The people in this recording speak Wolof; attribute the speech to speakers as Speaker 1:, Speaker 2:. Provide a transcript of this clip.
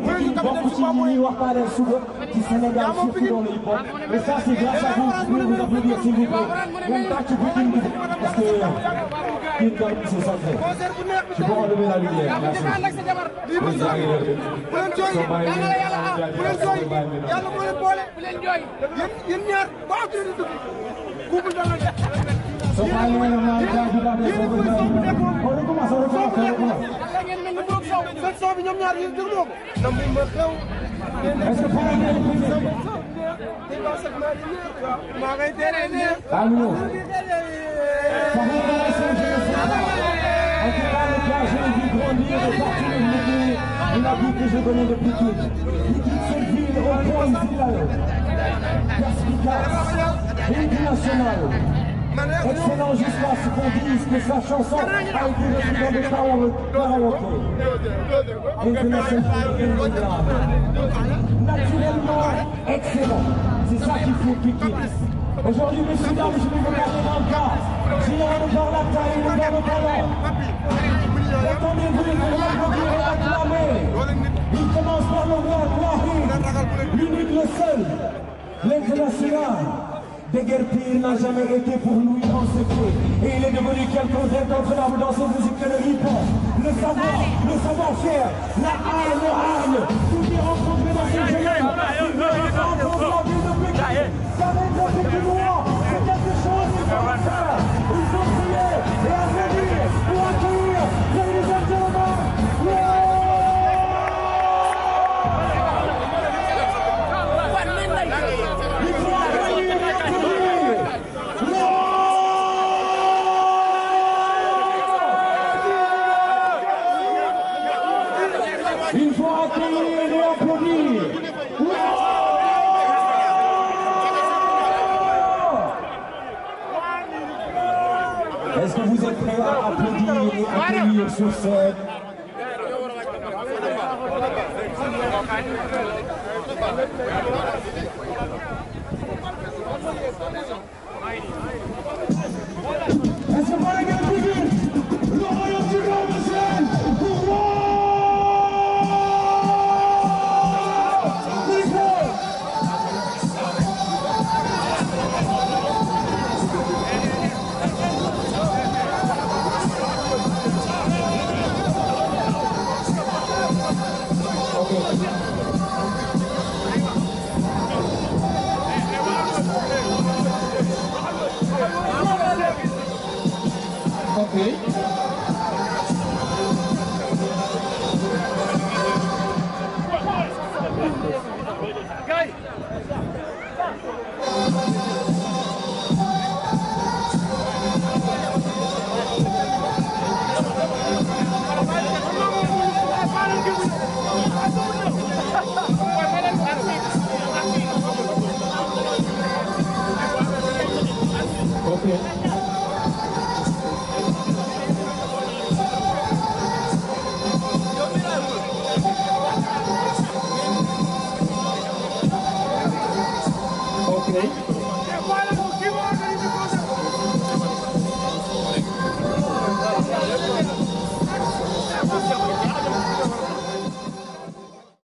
Speaker 1: Pikine bokk ci ñi ñuy waxtaanee suba ci Sénégal surtout dans le hip-hop et ça c'est grâce à vous. Je peux vous applaudir s'il vous plaît. Ngeen tàcc Pikine bi parce que Pikine quand même c'est sacré. Je peux enlever la lumière. Merci. Il a dit que je venais de Pikine. Pikine, c'est une ville au point ici, perspicace, internationale. Excellent jusqu'à ce qu'on dise que sa chanson a été reçue dans des karaoké. Naturellement excellent. C'est ça qu'il faut Pikine. Aujourd'hui, messieurs, dames, je vais vous garder dans le cas. J'ai dans la taille, dans le talent. Attendez-vous, il faut l'applaudir et l'acclamer. Il commence par le roi Wahid, l'unique, le seul, l'international. Déguerpir n'a jamais été pour lui en secret. Et il est devenu quelqu'un d'incontrôlable dans sa musique que le hip-hop. Le savoir-faire, la hargne, tout est rencontré dans ce génie. Il ne rencontre la ville de Pikine. Ça va être Pikinois, c'est quelque chose qu'il faut faire. Il faut prier et applaudir pour accueillir, ladies and gentlemen. Il faut accueillir et applaudir. Est-ce que vous êtes prêts à applaudir et accueillir sur scène? Est-ce que vous allez applaudir le royaume du grand Michel pour moi? Okay.